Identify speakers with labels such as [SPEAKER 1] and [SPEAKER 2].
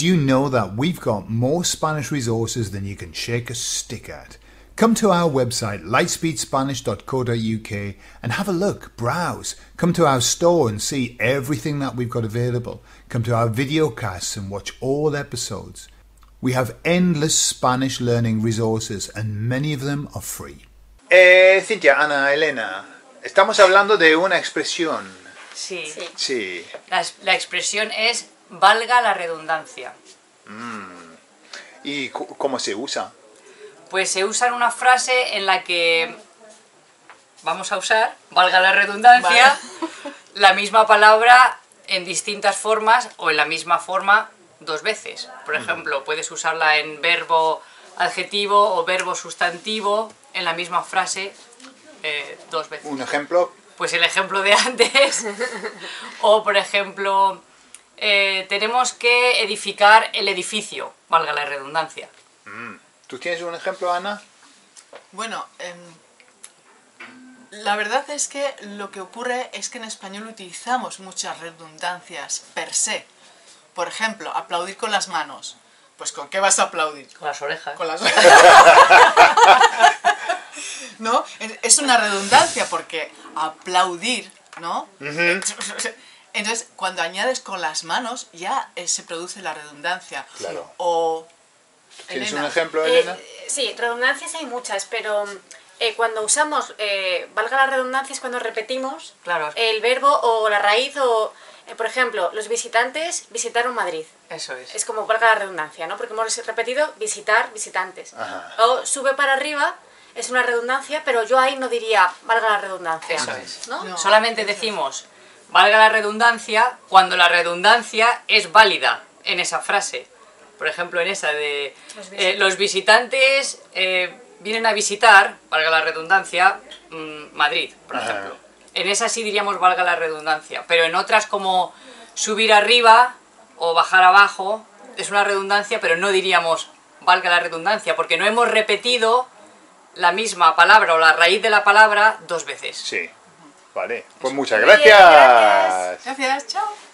[SPEAKER 1] Did you know that we've got more Spanish resources than you can shake a stick at? Come to our website lightspeedspanish.co.uk and have a look, browse. Come to our store and see everything that we've got available. Come to our videocasts and watch all episodes. We have endless Spanish learning resources and many of them are free. Cintia, Ana, Elena, estamos hablando de una expresión.
[SPEAKER 2] Sí.
[SPEAKER 1] Sí.
[SPEAKER 2] La expresión es valga la redundancia.
[SPEAKER 1] ¿Y cómo se usa?
[SPEAKER 2] Pues se usa en una frase en la que vamos a usar, valga la redundancia, la misma palabra en distintas formas o en la misma forma dos veces. Por ejemplo, puedes usarla en verbo adjetivo o verbo sustantivo en la misma frase dos veces.
[SPEAKER 1] ¿Un ejemplo?
[SPEAKER 2] Pues el ejemplo de antes. O, por ejemplo, tenemos que edificar el edificio, valga la redundancia.
[SPEAKER 1] ¿Tú tienes un ejemplo, Ana?
[SPEAKER 3] Bueno, la verdad es que lo que ocurre es que en español utilizamos muchas redundancias per se. Por ejemplo, aplaudir con las manos. Pues ¿con qué vas a aplaudir?
[SPEAKER 2] Con las orejas.
[SPEAKER 3] Con las orejas. ¿No? Es una redundancia porque aplaudir, ¿no? Entonces, cuando añades con las manos, ya se produce la redundancia.
[SPEAKER 1] Claro.
[SPEAKER 3] O...
[SPEAKER 1] ¿Tienes
[SPEAKER 3] Elena.
[SPEAKER 1] un ejemplo, Elena?
[SPEAKER 4] Sí, redundancias hay muchas, pero cuando usamos, valga la redundancia, es cuando repetimos
[SPEAKER 2] Claro.
[SPEAKER 4] el verbo o la raíz o, por ejemplo, los visitantes visitaron Madrid.
[SPEAKER 2] Eso es.
[SPEAKER 4] Es como valga la redundancia, ¿no? Porque hemos repetido visitar, visitantes.
[SPEAKER 1] Ajá.
[SPEAKER 4] O sube para arriba, es una redundancia, pero yo ahí no diría valga la redundancia.
[SPEAKER 2] Eso es.
[SPEAKER 4] ¿No?
[SPEAKER 3] No.
[SPEAKER 2] Solamente decimos valga la redundancia cuando la redundancia es válida en esa frase. Por ejemplo, en esa de los visitantes vienen a visitar, valga la redundancia, Madrid, por ejemplo. En esa sí diríamos valga la redundancia, pero en otras como subir arriba o bajar abajo es una redundancia, pero no diríamos valga la redundancia, porque no hemos repetido la misma palabra o la raíz de la palabra dos veces.
[SPEAKER 1] Sí. Vale. Pues muchas gracias.
[SPEAKER 4] Gracias.
[SPEAKER 3] Gracias, chao.